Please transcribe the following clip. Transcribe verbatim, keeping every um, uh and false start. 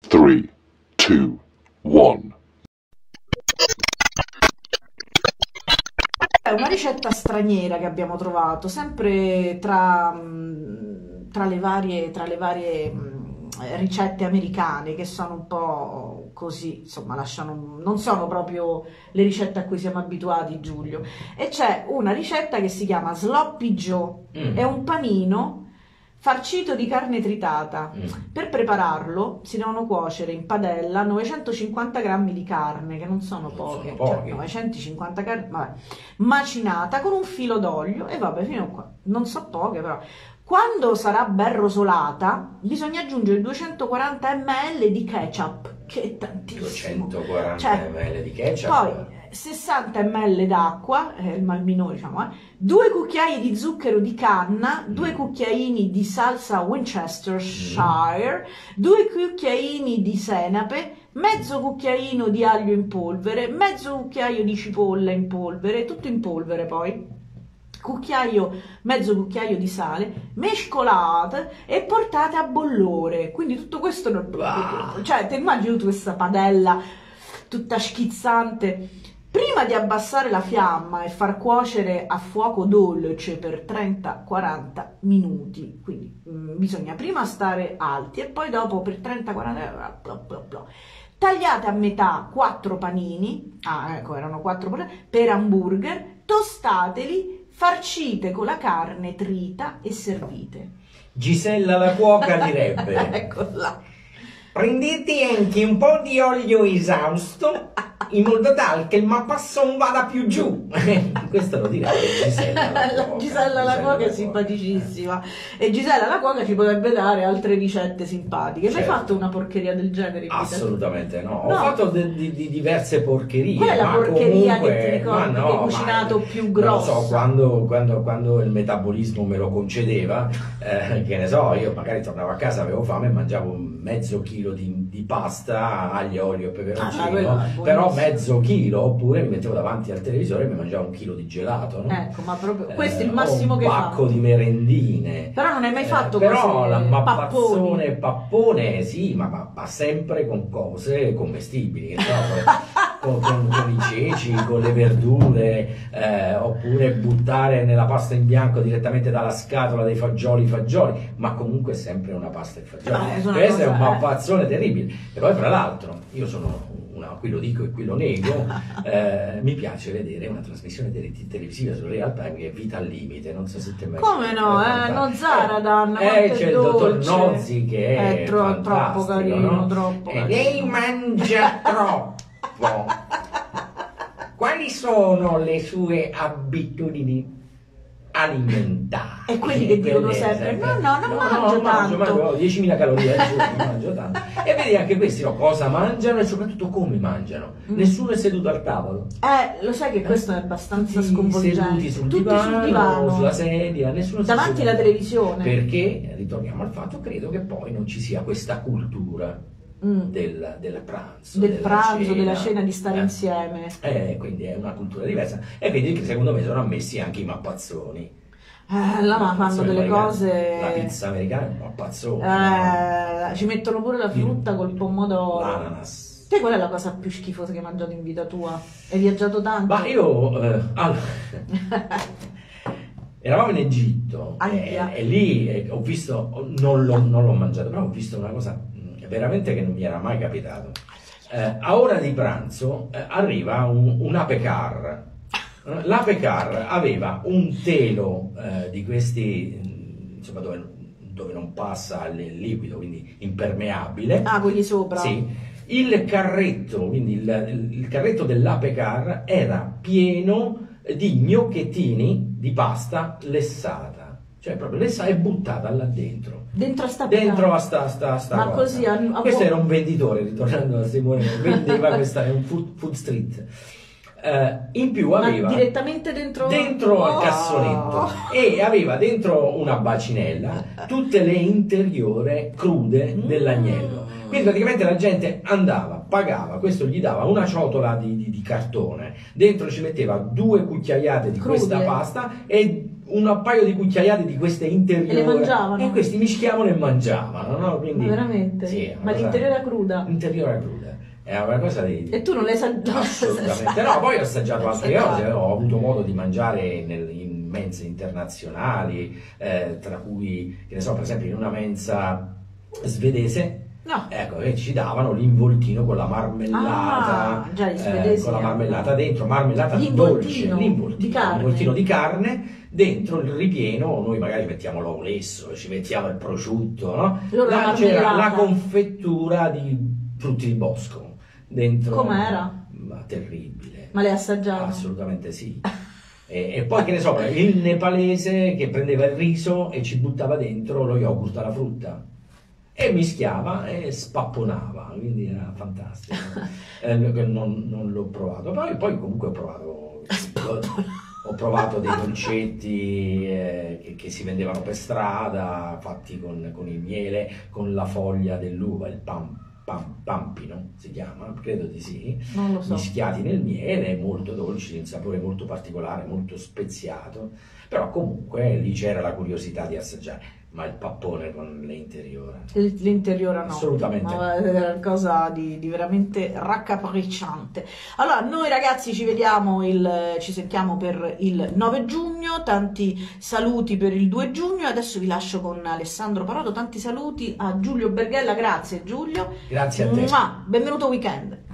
tre, due, uno. È una ricetta straniera che abbiamo trovato, sempre tra, tra le varie, tra le varie ricette americane, che sono un po' così, insomma, lasciano, non sono proprio le ricette a cui siamo abituati, Giulio. E c'è una ricetta che si chiama Sloppy Joe, mm. è un panino farcito di carne tritata. Mm. Per prepararlo si devono cuocere in padella novecentocinquanta grammi di carne, che non sono poche, sono cioè novecentocinquanta grammi, vabbè, macinata con un filo d'olio, e vabbè, fino a qua, non so poche però. Quando sarà ben rosolata bisogna aggiungere duecentoquaranta millilitri di ketchup, che è tantissimo. duecentoquaranta cioè, millilitri di ketchup? Poi sessanta millilitri d'acqua, eh, il minore diciamo, eh, due cucchiai di zucchero di canna, mm. due cucchiaini di salsa Winchestershire, mm. due cucchiaini di senape, mezzo cucchiaino di aglio in polvere, mezzo cucchiaio di cipolla in polvere, tutto in polvere poi. Cucchiaio, mezzo cucchiaio di sale, mescolate e portate a bollore. Quindi tutto questo non... wow. Cioè, ti immagini tutta questa padella tutta schizzante. Prima di abbassare la fiamma e far cuocere a fuoco dolce per trenta quaranta minuti, quindi mh, bisogna prima stare alti e poi dopo per trenta quaranta minuti tagliate a metà quattro panini, ah ecco erano quattro panini, per hamburger, tostateli, farcite con la carne trita e servite. Gisella la cuoca direbbe: eccola. Prendete anche un po' di olio esausto in modo tale che il mapasson vada più giù. Questo lo direbbe Gisella la cuoca. Gisella la cuoca è simpaticissima. E Gisella la cuoca ci potrebbe dare altre ricette simpatiche. Certo. Hai fatto una porcheria del genere? Assolutamente no. no. Ho fatto di, di, di diverse porcherie. Qual è la ma porcheria comunque, che ti ricordi no, che hai cucinato ma, più grossa? Non so, quando, quando, quando il metabolismo me lo concedeva, eh, che ne so, io magari tornavo a casa, avevo fame e mangiavo mezzo chilo di, di pasta, aglio, olio e peperoncino, ah, però mezzo chilo, oppure mi mettevo davanti al televisore e mi mangiavo un chilo di gelato, no? Ecco, ma proprio questo eh, è il massimo che fa. Un pacco di merendine. Però non hai mai fatto eh, però cose la mappazzone papponi. pappone sì, ma, ma, ma sempre con cose commestibili, no? con, con, con i ceci, con le verdure, eh, oppure buttare nella pasta in bianco direttamente dalla scatola dei fagioli fagioli, ma comunque sempre una pasta e fagioli. No, questo cosa, è un eh. mappazzone terribile. E poi fra l'altro io sono una, qui lo dico e qui lo nego, eh, mi piace vedere una trasmissione tele televisiva su Real Time che è Vita al Limite, non so se ti mai come no, eh, no Zaradan, eh, c'è il dottor Nozzi che è, è tro troppo carino, no? troppo e carino. lei mangia troppo. Quali sono le sue abitudini alimentari? E quelli che dicono sempre no, no, non no, mangio no, tanto, mangio diecimila calorie al giorno, non mangio tanto. E vedi anche questi no, cosa mangiano e soprattutto come mangiano. Mm. Nessuno è seduto al tavolo. Eh, lo sai che questo è abbastanza sconvolgente. Seduti sul Tutti divano, sul divano, sulla sedia, nessuno davanti alla televisione. Perché, ritorniamo al fatto, credo che poi non ci sia questa cultura mm. del, del pranzo, del della pranzo, cena, della cena, di stare eh. insieme. Eh, quindi è una cultura diversa. E vedi che secondo me sono ammessi anche i mappazzoni. Eh, là ma fanno delle americane. cose. La pizza americana è un mappazzone. Eh, ci mettono pure la frutta col pomodoro. L'ananas. Te qual è la cosa più schifosa che hai mangiato in vita tua? Hai viaggiato tanto? Ma io eh, allora, eravamo in Egitto e, e lì eh, ho visto, non l'ho mangiato, però ho visto una cosa mh, veramente che non mi era mai capitato. Eh, a ora di pranzo eh, arriva un, un ape car. L'ape car aveva un telo eh, di questi, insomma, dove, dove non passa il liquido, quindi impermeabile. Ah, quelli sopra? Sì. Il carretto, quindi il, il carretto dell'ape car era pieno di gnocchettini di pasta lessata. Cioè proprio lessata e buttata là dentro. Dentro a sta Dentro a sta, sta, sta Ma cosa. così a, a Questo era un venditore, ritornando a Simone, vendeva questa, è un food, food street. Uh, in più aveva Ma direttamente dentro, dentro oh. al cassonetto e aveva dentro una bacinella tutte le interiore crude mm. dell'agnello. Quindi praticamente la gente andava, pagava, questo gli dava una ciotola di, di, di cartone, dentro ci metteva due cucchiaiate di Crude. questa pasta e un paio di cucchiaiate di queste interiore. E le mangiavano? E questi mischiavano e mangiavano, no? Quindi, Ma veramente? sì, Ma l'interiore cruda? L'interiore cruda. È una cosa di... E tu non l'hai assaggiato? Assolutamente no, poi ho assaggiato altre Assaggiato. cose, ho avuto modo di mangiare nel, in mense internazionali, eh, tra cui, che ne so, per esempio in una mensa svedese, No. ecco, che ci davano l'involtino con la marmellata, Ah, già, gli eh, svedesi con la hanno- marmellata dentro, marmellata L'involtino dolce, l'involtino di carne. l'involtino di carne, dentro il ripieno, noi magari mettiamo l'uovo lesso, ci mettiamo il prosciutto, no? Loro la Là c'era la marmellata. confettura di frutti di bosco, dentro. Com'era? Ma terribile. Ma l'hai assaggiato? Assolutamente sì. E, e poi che ne so, il nepalese che prendeva il riso e ci buttava dentro lo yogurt alla frutta e mischiava e spapponava, quindi era fantastico. Eh, non, non l'ho provato, poi, poi comunque ho provato, ho provato dei dolcetti eh, che, che si vendevano per strada, fatti con, con il miele, con la foglia dell'uva, il pam, pam, pampino si chiama, credo di sì, Non lo so. mischiati nel miele, molto dolci, un sapore molto particolare, molto speziato, però comunque lì c'era la curiosità di assaggiare. Ma il pappone con le interiore. L'interiore no. Assolutamente. Ma è una cosa di, di veramente raccapricciante. Allora, noi ragazzi ci vediamo, il, ci sentiamo per il nove giugno, tanti saluti per il due giugno, adesso vi lascio con Alessandro Parodo, tanti saluti a Giulio Berghella, grazie Giulio. Grazie a te. Mua! Benvenuto weekend.